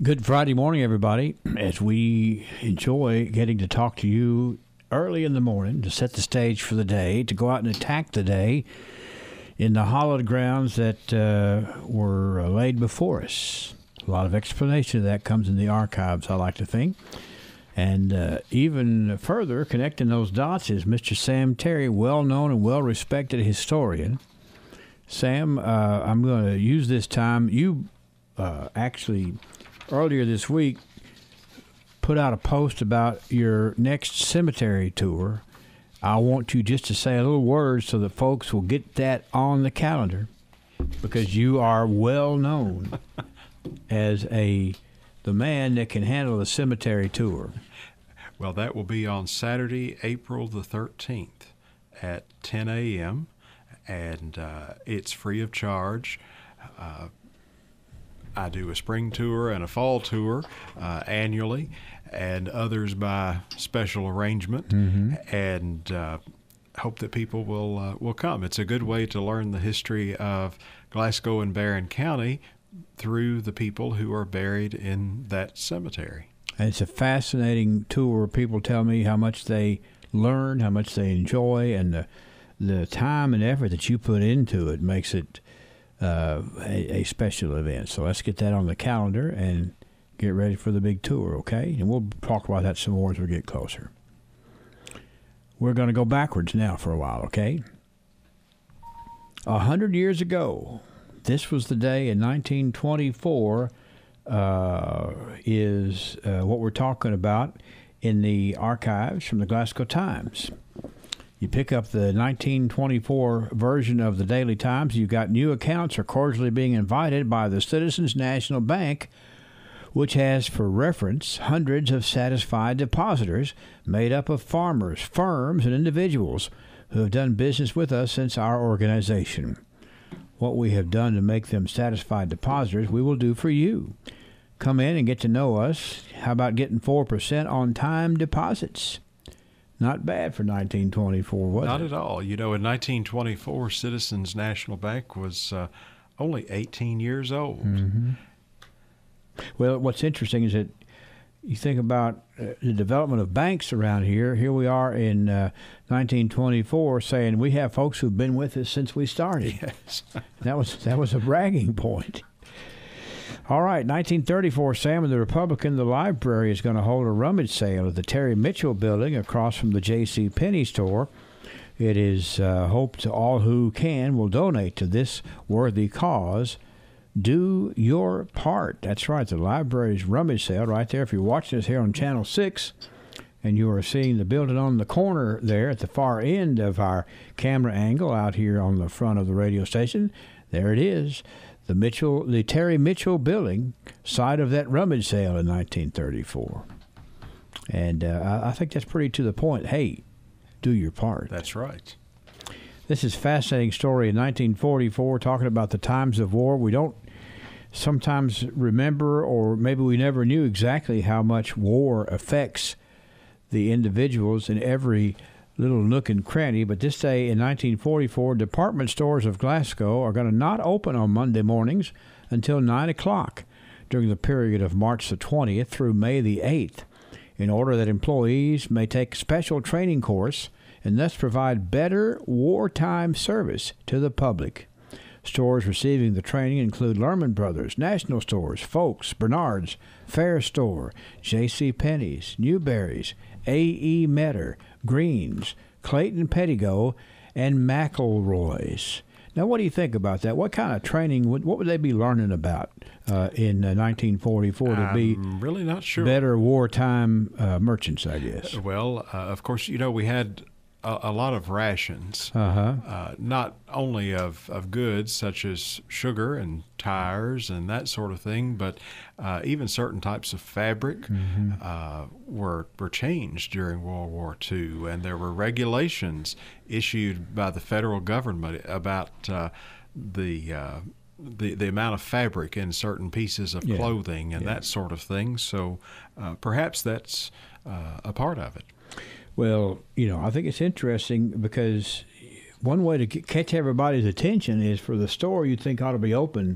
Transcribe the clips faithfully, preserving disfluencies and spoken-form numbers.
Good Friday morning, everybody, as we enjoy getting to talk to you early in the morning to set the stage for the day, to go out and attack the day in the hallowed grounds that uh, were uh, laid before us. A lot of explanation of that comes in the archives, I like to think. And uh, even further, connecting those dots is Mister Sam Terry, well-known and well-respected historian. Sam, uh, I'm going to use this time. You uh, actually... earlier this week, put out a post about your next cemetery tour. I want you just to say a little word so that folks will get that on the calendar, because you are well known as a the man that can handle a cemetery tour. Well, that will be on Saturday, April the thirteenth at ten a.m., and uh, it's free of charge. Uh, I do a spring tour and a fall tour uh, annually, and others by special arrangement, mm-hmm. and uh, hope that people will uh, will come. It's a good way to learn the history of Glasgow and Barren County through the people who are buried in that cemetery. And it's a fascinating tour. People tell me how much they learn, how much they enjoy, and the the time and effort that you put into it makes it Uh, a, a special event. So let's get that on the calendar and get ready for the big tour, okay? And we'll talk about that some more as we get closer. We're going to go backwards now for a while, okay? A hundred years ago, this was the day in nineteen twenty-four, uh, is uh, what we're talking about in the archives from the Glasgow Times. You pick up the nineteen twenty-four version of the Daily Times, you've got new accounts are cordially being invited by the Citizens National Bank, which has for reference hundreds of satisfied depositors made up of farmers, firms, and individuals who have done business with us since our organization. What we have done to make them satisfied depositors, we will do for you. Come in and get to know us. How about getting four percent on time deposits? Not bad for nineteen twenty-four, was Not it? Not at all. You know, in nineteen twenty-four, Citizens National Bank was uh, only eighteen years old. Mm-hmm. Well, what's interesting is that you think about uh, the development of banks around here. Here we are in uh, nineteen twenty-four saying we have folks who've been with us since we started. Yes. that was that was a bragging point. All right, nineteen thirty-four, Sam, and the Republican, the library is going to hold a rummage sale at the Terry Mitchell building across from the J C Penney store. It is uh, hoped all who can will donate to this worthy cause. Do your part. That's right, the library's rummage sale right there. If you're watching us here on Channel six and you are seeing the building on the corner there at the far end of our camera angle out here on the front of the radio station, there it is. The Mitchell, the Terry Mitchell building, site of that rummage sale in nineteen thirty-four. And uh, I, I think that's pretty to the point. Hey, do your part. That's right. This is a fascinating story in nineteen forty-four, talking about the times of war. We don't sometimes remember, or maybe we never knew exactly how much war affects the individuals in every little nook and cranny, but this day in nineteen forty-four, department stores of Glasgow are going to not open on Monday mornings until nine o'clock during the period of March the twentieth through May the eighth, in order that employees may take a special training course and thus provide better wartime service to the public. Stores receiving the training include Lerman Brothers, National Stores, Folks, Bernard's, Fair Store, J C Penney's, Newberry's, A E. Metter, Greens, Clayton Pettigo, and McElroy's. Now, what do you think about that? What kind of training, would, what would they be learning about uh, in uh, nineteen forty-four to I'm be really not sure. better wartime uh, merchants, I guess? Well, uh, of course, you know, we had a, a lot of rations, uh-huh. uh, not only of, of goods such as sugar and tires and that sort of thing, but uh, even certain types of fabric mm-hmm. uh, were were changed during World War Two, and there were regulations issued by the federal government about uh, the uh, the the amount of fabric in certain pieces of yeah. clothing and yeah. that sort of thing. So uh, perhaps that's uh, a part of it. Well, you know, I think it's interesting because one way to catch everybody's attention is for the store you'd think ought to be open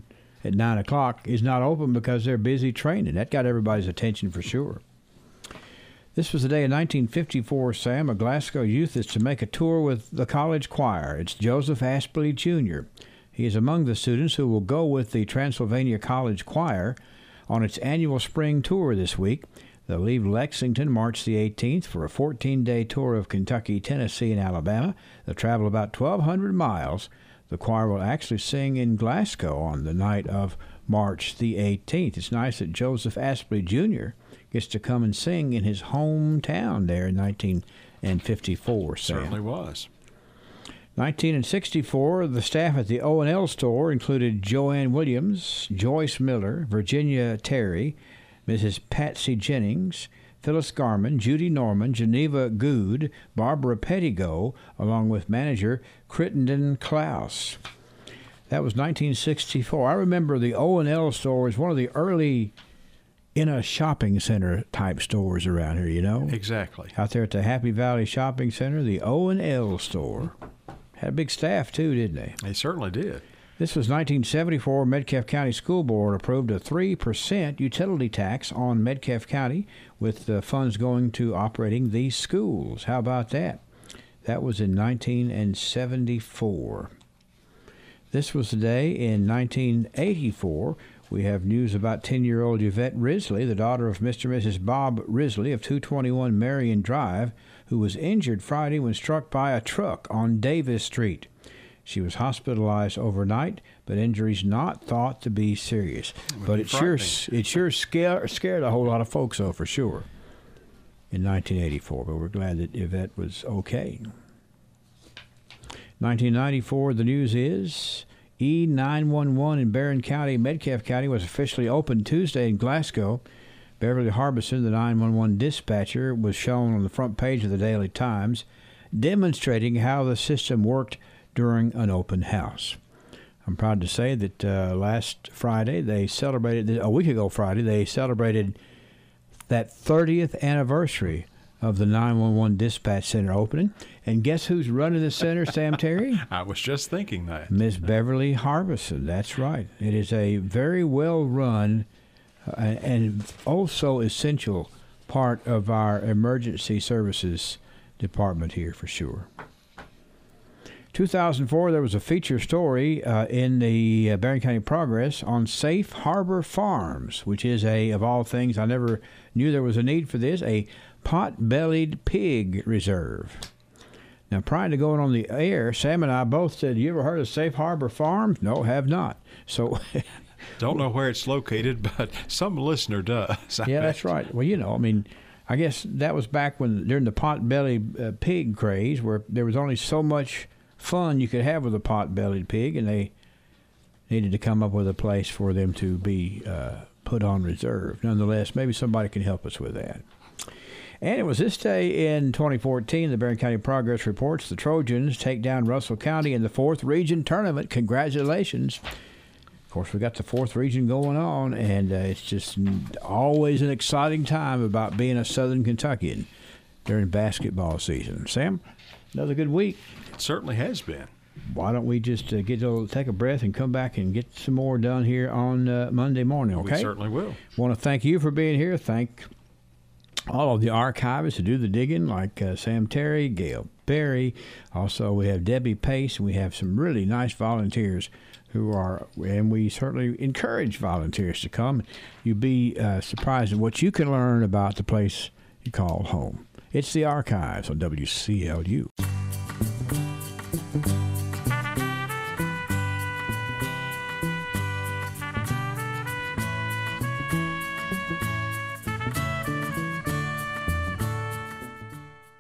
at nine o'clock is not open because they're busy training. That got everybody's attention for sure. This was the day in nineteen fifty-four, Sam. A Glasgow youth is to make a tour with the college choir. It's Joseph Aspley Junior He is among the students who will go with the Transylvania College Choir on its annual spring tour this week. They'll leave Lexington March the eighteenth for a fourteen-day tour of Kentucky, Tennessee, and Alabama. They'll travel about twelve hundred miles. The choir will actually sing in Glasgow on the night of March the eighteenth. It's nice that Joseph Aspley Junior gets to come and sing in his hometown there in nineteen fifty-four. Sam. Certainly was. nineteen sixty-four, the staff at the O and L store included Joanne Williams, Joyce Miller, Virginia Terry, Missus Patsy Jennings, Phyllis Garman, Judy Norman, Geneva Good, Barbara Pettigo, along with manager Crittenden Klaus. That was nineteen sixty-four. I remember the O and L store was one of the early in a shopping center type stores around here, you know? Exactly. Out there at the Happy Valley Shopping Center, the O and L store. Had a big staff, too, didn't they? They certainly did. This was nineteen seventy-four. Metcalfe County School Board approved a three percent utility tax on Metcalfe County, with the funds going to operating these schools. How about that? That was in nineteen seventy-four. This was the day in nineteen eighty-four. We have news about ten-year-old Yvette Risley, the daughter of Mister and Missus Bob Risley of two twenty-one Marion Drive, who was injured Friday when struck by a truck on Davis Street. She was hospitalized overnight, but injuries not thought to be serious. But it sure, it sure scared, scared a whole lot of folks, though, for sure, in nineteen eighty-four. But we're glad that Yvette was okay. nineteen ninety-four, the news is E nine one one in Barren County, Metcalfe County, was officially opened Tuesday in Glasgow. Beverly Harbison, the nine one one dispatcher, was shown on the front page of the Daily Times, demonstrating how the system worked during an open house. I'm proud to say that uh, last Friday they celebrated, a week ago Friday, they celebrated that thirtieth anniversary of the nine one one Dispatch Center opening. And guess who's running the center, Sam Terry? I was just thinking that. Miss Beverly Harbison, that's right. It is a very well-run uh, and also essential part of our emergency services department here for sure. two thousand four, there was a feature story uh, in the uh, Barren County Progress on Safe Harbor Farms, which is a, of all things, I never knew there was a need for this, a pot-bellied pig reserve. Now, prior to going on the air, Sam and I both said, you ever heard of Safe Harbor Farms? No, have not. So, don't know where it's located, but some listener does. I yeah, bet. That's right. Well, you know, I mean, I guess that was back when, during the pot-bellied uh, pig craze, where there was only so much fun you could have with a pot-bellied pig, and they needed to come up with a place for them to be uh, put on reserve. Nonetheless, maybe somebody can help us with that. And it was this day in twenty fourteen, the Barren County Progress reports the Trojans take down Russell County in the fourth region tournament. Congratulations. Of course, we got the fourth region going on, and uh, it's just always an exciting time about being a Southern Kentuckian during basketball season. Sam, another good week. It certainly has been. Why don't we just uh, get a, take a breath and come back and get some more done here on uh, Monday morning, okay? We certainly will. Want to thank you for being here. Thank all of the archivists who do the digging, like uh, Sam Terry, Gail Berry. Also, we have Debbie Pace, and we have some really nice volunteers who are, and we certainly encourage volunteers to come. You'd be uh, surprised at what you can learn about the place you call home. It's the Archives on W C L U.